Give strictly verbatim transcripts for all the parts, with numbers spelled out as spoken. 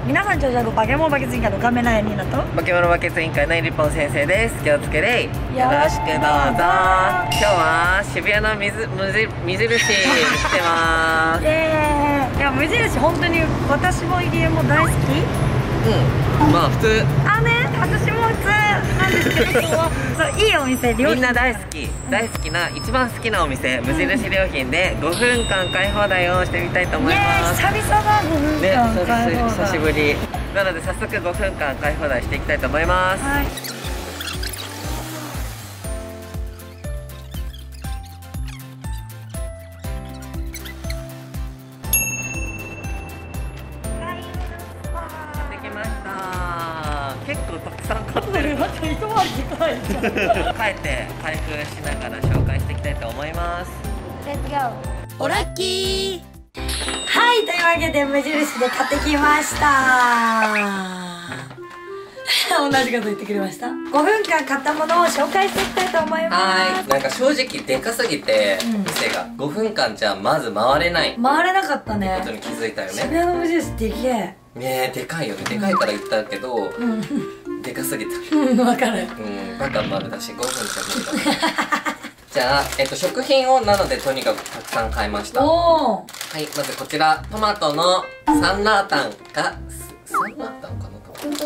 皆さん、長者のバケモンバケツ委員会の亀梨ニーナとバケモノバケツ委員会の日本先生です。気をつけれい。よろしくどうぞ。今日は渋谷の水無印無印に来てます。 イエーイ。いや、無印本当に私も入江も大好き。 うん、まあ普通。 あね、私も普通なんですけど、そういいお店、 みんな大好き大好きな一番好きなお店、無印良品でごふんかん買い放題をしてみたいと思います。 久々だごふんかん買い放題。 久しぶりなので早速ごふんかん買い放題していきたいと思います。はい。結構たくさん買ってる。また一回りでかいじゃん。帰って開封しながら紹介していきたいと思います。 レッツゴー。おラッキー。はい、というわけで無印で買ってきました。同じこと言ってくれました。ごふんかん買ったものを紹介していきたいと思います。 はい、なんか正直でかすぎて、うん、店がごふんかんじゃまず回れない回れなかったね。 ことに気づいたよね。 渋谷の無印でけえねえ、でかいよね。でかいから言ったけど、うん、でかすぎた。 うん、わかる。 うん、バカ丸だしごふんじゃ無理だ。じゃあ、えっと、食品をなのでとにかくたくさん買いました。おー。はい、まずこちら、トマトのサンラータンが、サンラータンかな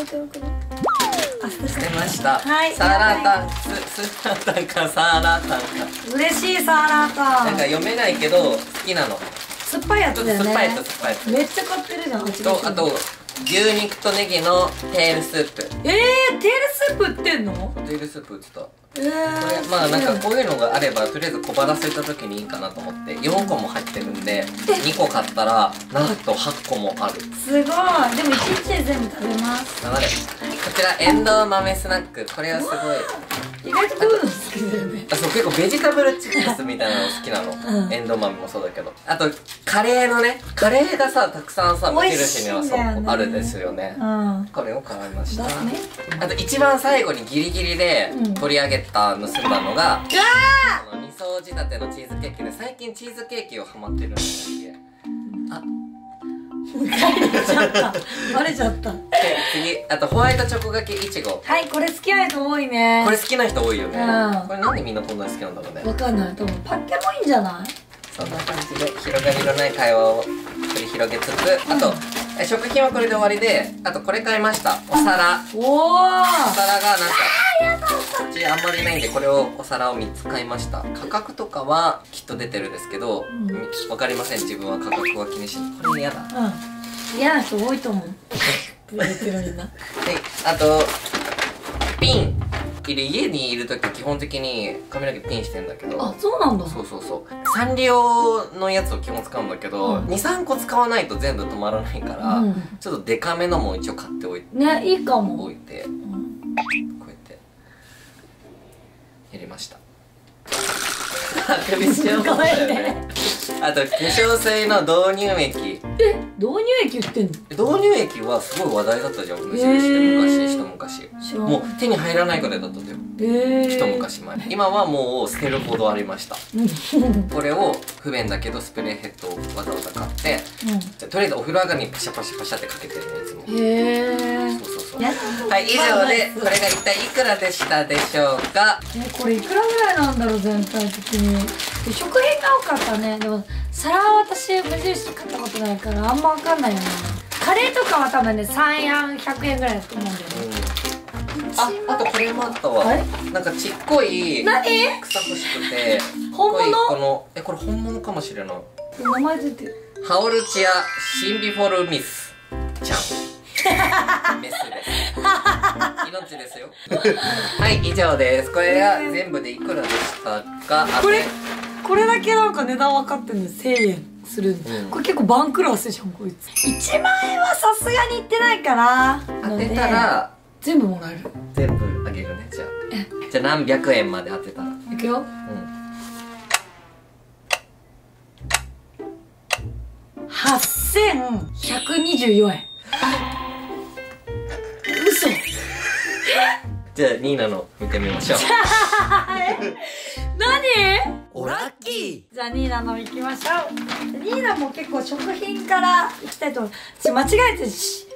捨てました。はい。サーラータン、ス、スーラータンかサーラータンか。 嬉しいサーラータン。 なんか読めないけど、好きなの。 酸っぱいやつだよね。 酸っぱいやつ、酸っぱいやつ。 めっちゃ買ってるじゃん。 と、あと、牛肉とネギのテールスープ。 えー、テールスープ売ってんの？ テールスープ売ってた。 えー、 これまあなんかこういうのがあればとりあえず小腹空いた時にいいかなと思ってよんこも入ってるんでにこ買ったらなんとはっこもある。 すごい。でもいちにちで全部食べます。 なのでこちらエンドウ豆スナック、これはすごい意外とこういうの好きだよね。 あ、そう、結構ベジタブルチップスみたいなの好きなの、うん、エンドウ豆もそうだけど、あとカレーのね、カレーがさたくさんさ無印にはそうあるんですよね、うん、これを買いました。ね、あと一番最後にギリギリで取り上げた盗んだのが、うん、このに層仕立てのチーズケーキで、最近チーズケーキをハマってるんですよ。あ、 バレちゃったバレちゃった。で次、あとホワイトチョコがけいちご。 はい、これ好きな人多いね。 これ好きな人多いよね、 うん、これなんでみんなこんなに好きなんだろうね。 わかんない。多分パッケもいいんじゃない。 そんな感じで広がりのない会話を繰り広げつつ、あと、うん、食品はこれで終わりで、あとこれ買いました。お皿。おお。お皿がなんかこっちあんまりないんで、これをお皿をみっつ買いました。価格とかはきっと出てるんですけど、うん、わかりません。自分は価格は気にしない。これ嫌だ。 うん、嫌な人多いと思う。言ってるみんな。はい、 あとピン。家にいるとき基本的に髪の毛ピンしてんだけど。 あ、そうなんだ。 そうそうそう。サンリオのやつを基本使うんだけど、うん、にさんこ使わないと全部止まらないから、うん、ちょっとデカめのも一応買っておいてね、いいかも。 置いて、うん、こうやってやりました。首しようもないよね。あと化粧水の導入液。 え、導入液売ってんの？ 導入液はすごい話題だったじゃん、無印で昔、一昔。もう手に入らないくらいだったんだよ、一昔前。今はもう捨てるほどありました。これを不便だけどスプレーヘッドをわざわざ買って、うん、じゃとりあえずお風呂上がりにパシャパシャパシャってかけてるね、いつも。へえ。そうそうそう。はい、以上でこれが一体いくらでしたでしょうか？ え、これいくらぐらいなんだろう、全体的に。食品が多かったね。でも皿は私無印買ったことないからあんま分かんないよね。カレーとかは多分ねさんえんひゃくえんぐらいだと思うんだよね。 あ、あとこれもあったわ。なんかちっこい何草欲しくて、 本物？ このえこれ本物かもしれない。 名前出てる。 ハオルチアシンビフォルミスちゃん。メスです。命ですよ。はい、以上です。これが全部でいくらでしたか？ これこれだけなんか値段分かってるのせんえんするんで、うん、これ結構番狂わせじゃんこいつ。いちまんえんはさすがにいってないかな。 当てたら全部もらえる。 全部あげるね。じゃあじゃあ何百円まで当てたらいくよ。うん、はっせんひゃくにじゅうよんえん。嘘。 じゃあニーナの見てみましょう。 何？ おラッキー。じゃあニーナの行きましょう。ニーナも結構食品から行きたいと思う。私間違えて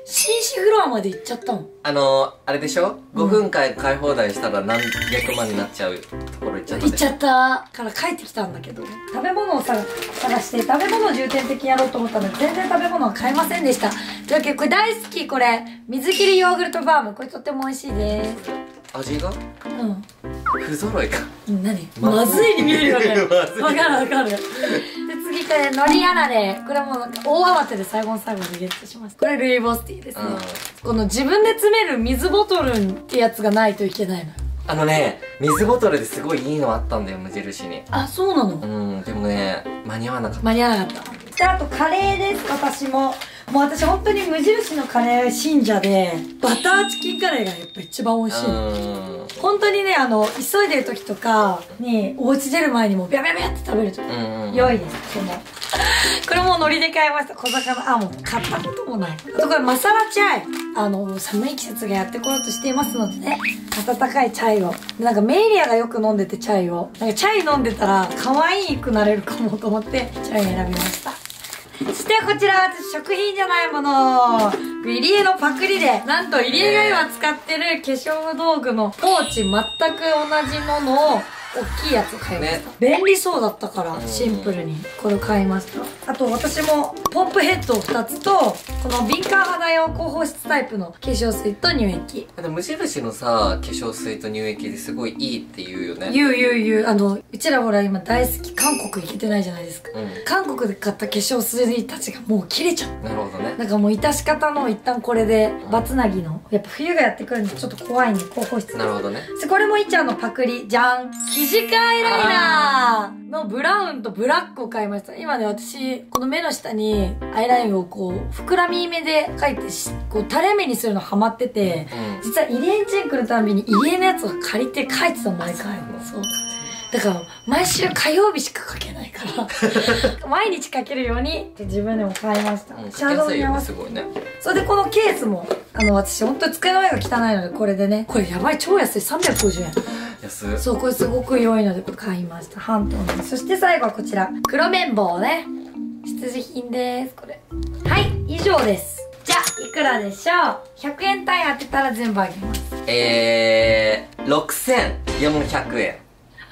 紳士フロアまで行っちゃったの。 あのー、あれでしょ、ごふんかん買い放題したら何百万になっちゃうところ行っちゃったでしょ。 行っちゃったから帰ってきたんだけど、食べ物を探探して食べ物を重点的にやろうと思ったので全然食べ物は買えませんでした。というわけでこれ大好き、これ水切りヨーグルトバーム、これとっても美味しいです。 味がうん不揃いか。 何ままずいに見えるよね。 まずいわかるわかる。で次これのりあられ、これも大慌てで最後の最後でゲットします。これルイボスティーですね。この自分で詰める水ボトルってやつがないといけないの。 あのね、水ボトルですごいいいのあったんだよ、無印に。 あ、そうなの。 うんでもね、間に合わなかった。 間に合わなかった。であとカレーです。私ももう私本当に無印のカレー信者で、バターチキンカレーがやっぱ一番美味しいの。本当にね、あの急いでる時とかにお家出る前にもうビャビャビャって食べると良いです。このこれも海苔で買いました。小魚、あ、もう買ったこともない。あとこれマサラチャイ、あの寒い季節がやってこようとしていますのでね、温かいチャイを、なんかメイリアがよく飲んでてチャイを、なんかチャイ飲んでたら可愛くなれるかもと思ってチャイ選びました。そしてこちら、私食品じゃないもの、入江のパクリで、なんと入江が今使ってる化粧道具のポーチ、全く同じものを大きいやつを買いました、ね、便利そうだったからシンプルにこれを買いました。あと私もポンプヘッドをふたつと、この敏感肌用高保湿タイプの化粧水と乳液。 で無印のさ、化粧水と乳液ですごいいいって言うよね。 言う言う言う。あのうちらほら今大好き韓国行けてないじゃないですか、うん、韓国で買った化粧水たちがもう切れちゃう。 なるほどね。 なんかもう致し方の一旦これでバツナギのやっぱ冬がやってくるんでちょっと怖いんで高保湿。 なるほどね。 これもいちゃんのパクリじゃん、生地カアイライナーのブラウンとブラックを買いました。今ね、私この目の下にアイラインをこう膨らみ目で描いてこう垂れ目にするのハマってて、うん、実は入江んちに来るたびに入江のやつを借りて描いてたの毎回。そうだから毎週火曜日しか描けないから毎日描けるようにって自分でも買いました、うん、シャドウに合わせて。すごいね。それでこのケースもあの私本当に机の上が汚いのでこれでね、これやばい超安いさんびゃくごじゅうえん。 安い。そう、 これすごく良いのでこれ買いました。半島の。そして最後はこちら黒綿棒ね、必需品です。これはい以上です。じゃあいくらでしょう。ひゃくえん単位当てたら全部あげます。 えーろくせんよんひゃくえん。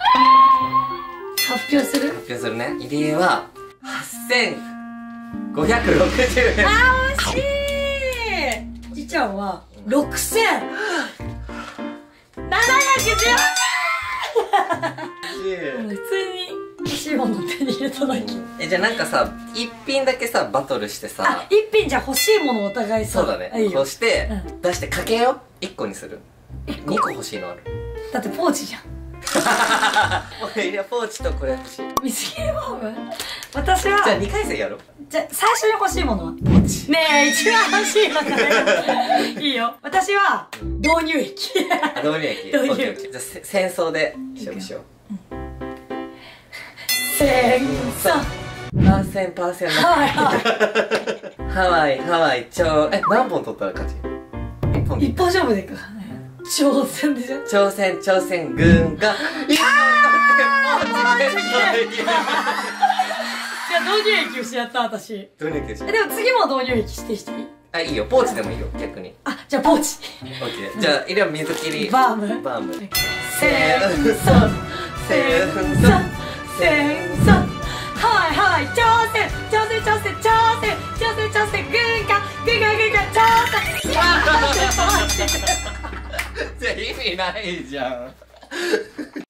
発表する？ 発表するね。入江ははっせんごひゃくろくじゅうえん。 あー惜しい。じちゃんはろくせんななひゃくじゅうえん。普通に欲しいもの手に入れただけ、うん、 えじゃあなんかさ一品だけさバトルしてさ、 あ一品じゃ欲しいものお互いさ。 そうだね。そして、うん、出してかけよう。いっこにする。にこ欲しいのある。だってポーチじゃんいやポーチとこれ欲しい。 水切りボーム。私はじゃあにかい戦やろう。 じゃあ最初に欲しいものはポーチ。ねえ一番欲しいのかねいいよ。私は導入液。 導入液。導入液。じゃあ戦争で勝負しよう。 戦争何千パーセント。ハワイハワイハワイ超え何本取ったら勝ち？一本一本勝負でいく。挑戦でしょ。 挑戦挑戦軍が一本取ってポーチでじゃあ導入液をしやった私。 導入液をし。 えでも次も導入液してしていい？ あいいよ。ポーチでもいいよ逆に。 あじゃあポーチ。 オッケー。じゃあいれば水切り。 バーム。 バーム。 戦争戦争戦争。ハワイハワイ挑戦挑戦挑戦挑戦挑戦挑戦軍が軍が軍が挑戦。 じゃあ意味ないじゃん